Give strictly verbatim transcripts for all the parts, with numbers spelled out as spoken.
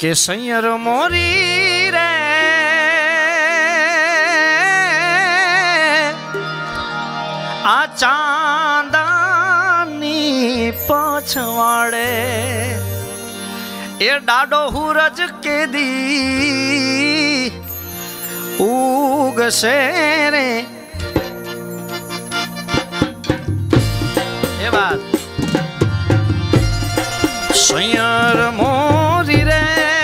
के सैयर मोरी रे आ चांदानी पछवाड़े ए डाडो हुरज के दी उगसे रे ये बात सैयर मोरी रे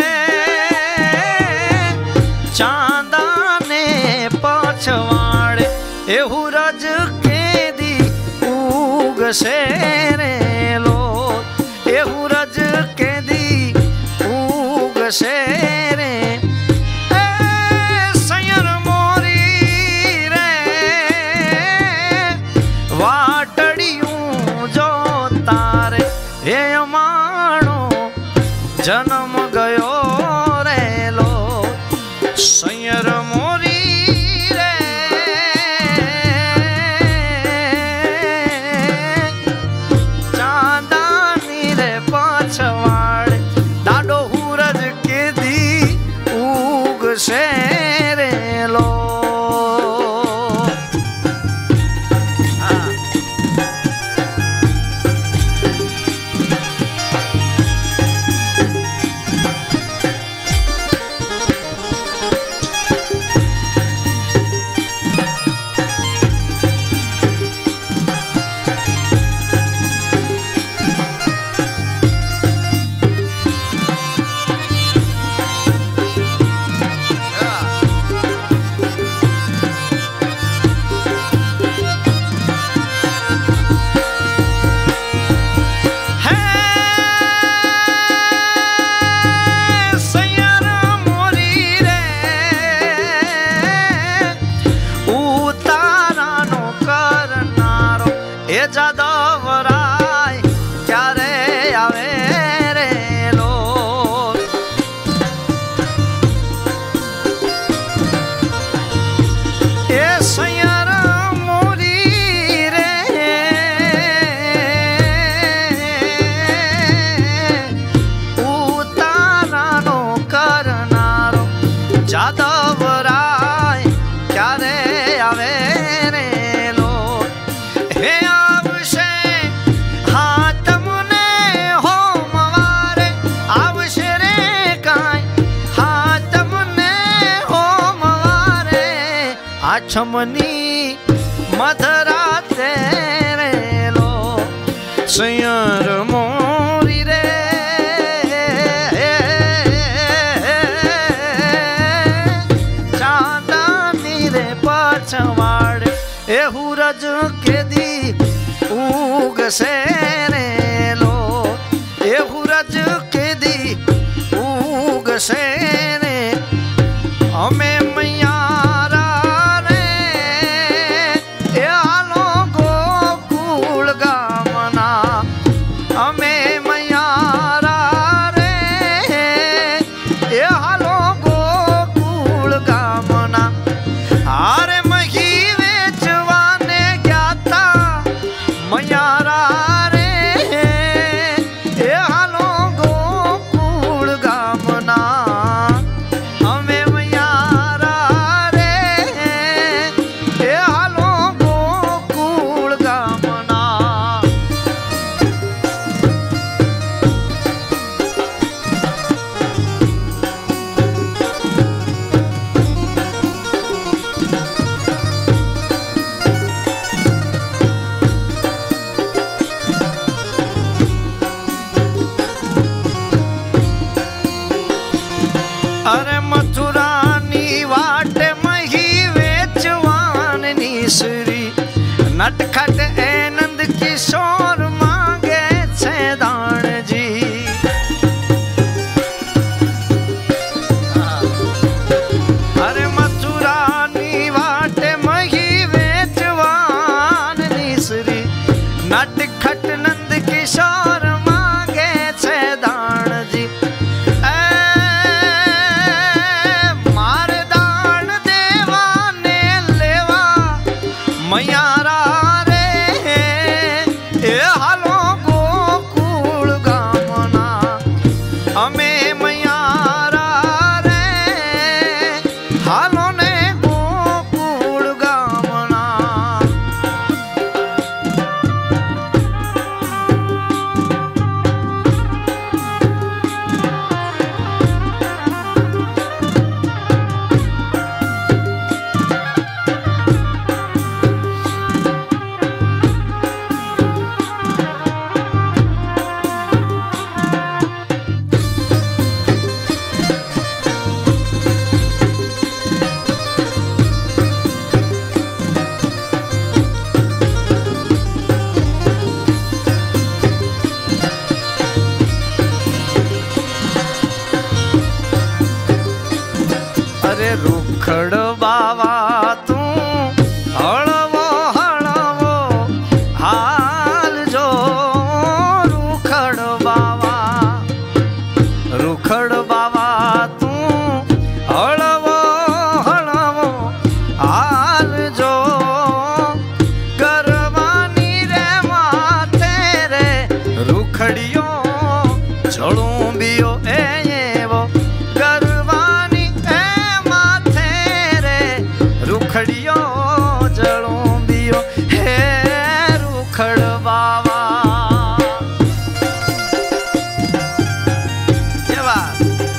चांदाने पछवाड़े ए हुरज के दी उगसे रे लो ए हुरज के दी उगसे रे ए सैयर मोरी रे वाटड़ियों जो तारे हे मानो जन्म गयो रे लो सैयर मोरी रे चांदानी रे पछवाड़े डाडो हुरज के दी उग से रे लो जादवराय क्यारे आवे रे लो ए सैयर मोरी रे उतारानो करनारो जादवराय क्यारे आवे रे लो हे छमनी मधरा तेरे लो सैयर मोरी रे चांदानी रे पछवाड़े ए हुरज के दी उग से रे लो ए हुरज के दी उग से रे हमें मैया अरे मथुरानी वाट मही वेचवान निसरी नटखट आनंद किशोर मांगे छे दान जी अरे मथुरानी वाट मही वेचवान निसरी नटखट नंद किशोर मांगे छे दान जी मैयारा रे ए रुखड़ियो जलूं बियो हे रुखड़ बाबा। ये बात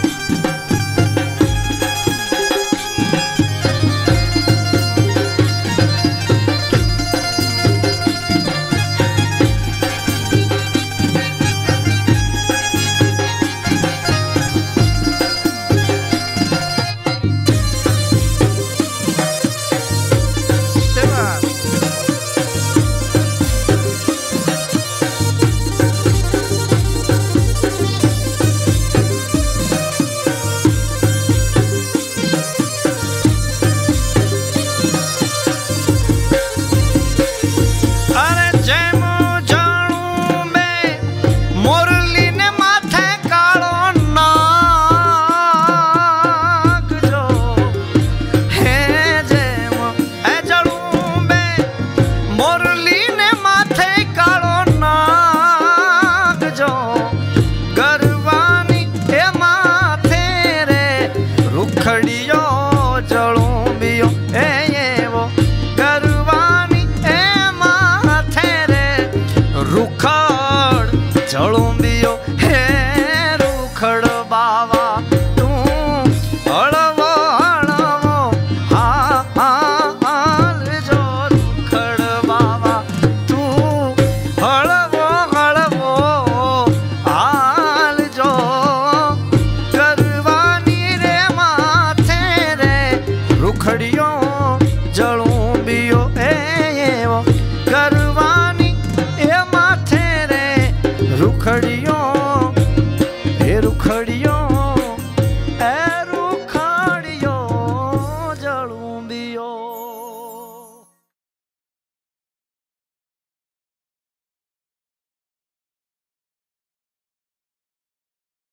रुखड़ियो जलूं बियो ए ये वो गरवानी ए माथे रे रुखड़ जलूं बियो हे रुखड़ बाबा। तू हलवो हलवो हा हाल जो रुखड़ बाबा। तू हलवो हलवो हाल जो रुखड़ियो जलूं बियो ए वो गरवानी ए माथे रे रुखड़ियो